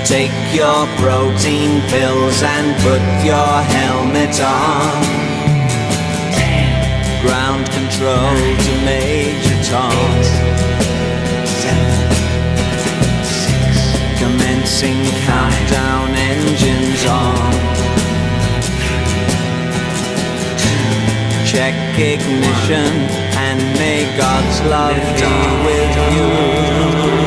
Take your protein pills and put your helmet on. 10, ground control 9, to Major Tom. 8, 7, 6, commencing 5, countdown, engines 4, on. 3, 2, check ignition, and may God's love be with you.